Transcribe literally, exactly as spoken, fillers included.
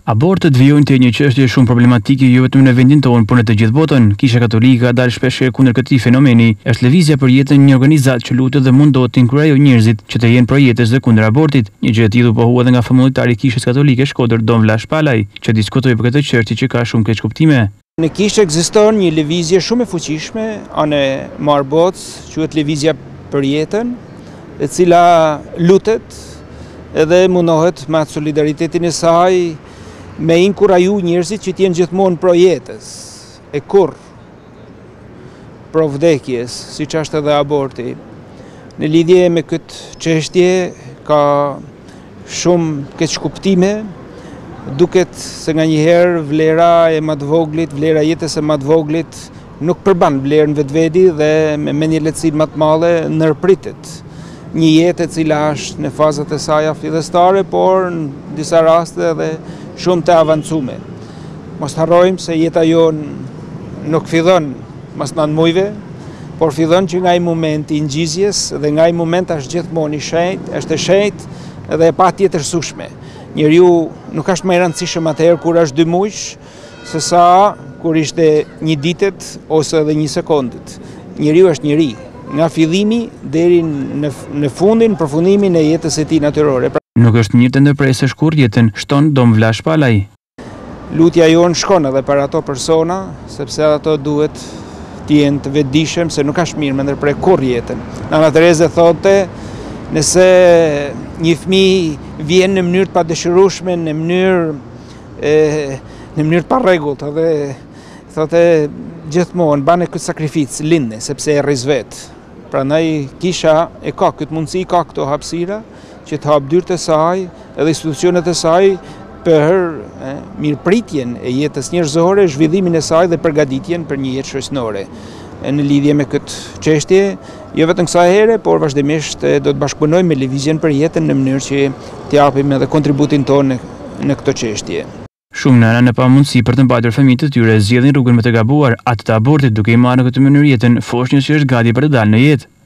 Abortet vijojnë të një çështje shumë problematike jo vetëm në vendin tonë, por në të gjithë botën. Kisha Katolike dalë shpesh kundër këtij fenomeni. Është Lëvizja për Jetën, një organizatë që lutet dhe mundohet të inkurajojë njerëzit që të jenë projetës dhe kundër abortit. Një gjë e tillë u pohua edhe nga fëmijëritari i Kishës Katolike Shkodër, Don Vlash Palaj, që diskutoi për këtë çështje që ka shumë keq kuptime. Në Kishë ekziston një lëvizje shumë e fuqishme anë Marboc, quhet Lëvizja për Jetën, e cila lutet edhe mundohet me atë solidaritetin e saj me inkuraju njerëzit që t'jenë gjithmonë pro jetës, e kur pro vdekjes, si që është edhe aborti. Në lidhje me këtë çështje ka shumë keq kuptime, duket se nga njëherë vlera e më të voglit, vlera jetës e më të voglit nuk përban vlerën vetvedi dhe me mendje lehtësinë më të madhe ndërpritet një jetë e cila është në fazat e saj fillestare, por në disa raste edhe shumë të avancume. Mos harrojmë se jeta jonë nuk fillon mas nëntë muajve, por fillon që nga i moment i ngjizjes dhe nga i moment është gjithmonë i shenjtë, është e shenjtë dhe e patjetërsueshme. Njeriu nuk është më i rëndësishëm atëherë kur është dy muajsh, sesa kur ishte një ditet ose edhe një sekondit. Njeriu është njeri, nga fillimi deri në, në fundin, përfundimin e jetës e tij natyrore. Nuk është mirë të ndërpresësh kurrë jetën, shton Don Vlash Palaj. Lutja jonë shkon edhe për ato persona, sepse ato duhet të jenë të vetëdijshëm se nuk është mirë me ndërprer kurrë jetën. Nana Tereze thotë, nëse një fëmijë vjen në mënyrë të padëshirueshme, në mënyrë e, në mënyrë të parregullt, edhe thotë gjithmonë bane këtë sakrificë lindë, sepse e rriz vetë. Prandaj Kisha e ka këtë mundësi, ka këto hapësira që të hap dyrët e saj edhe institucionet e saj për e, mirëpritjen e jetës njerëzore, zhvillimin e saj dhe përgatitjen për një jetë shoqërore. Në lidhje me këtë çështje, jo vetëm kësaj here, por vazhdimisht do të bashkëpunojmë me Lëvizjen për Jetën në mënyrë që të japim edhe kontributin tonë në, në këtë çështje. Shumë nëna në pamundësi për të mbajtur fëmijët e tyre zgjedhin rrugën më të gabuar, atë të abortit, duke i marrë në këtë mënyrë jetën, foshnjës që është gati për të dalë në jetë.